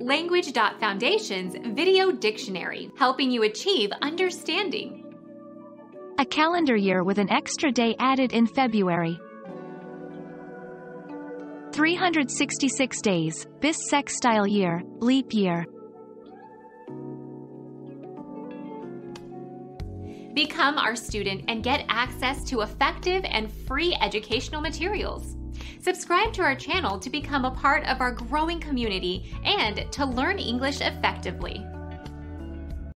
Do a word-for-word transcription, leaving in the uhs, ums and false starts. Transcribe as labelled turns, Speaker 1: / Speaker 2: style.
Speaker 1: Language Foundation's Video Dictionary, helping you achieve understanding.
Speaker 2: A calendar year with an extra day added in February. three hundred sixty-six days, bissextile year, leap year.
Speaker 1: Become our student and get access to effective and free educational materials. Subscribe to our channel to become a part of our growing community and to learn English effectively.